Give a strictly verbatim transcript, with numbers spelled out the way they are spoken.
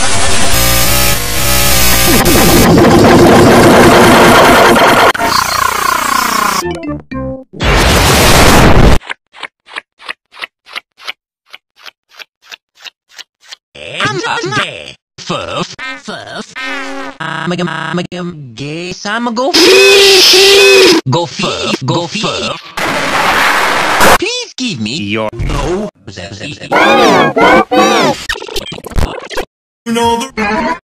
Furf, furf. I'm a I'm a gay. I'm a go. Go furf, go furf. Please give me your no. You know the.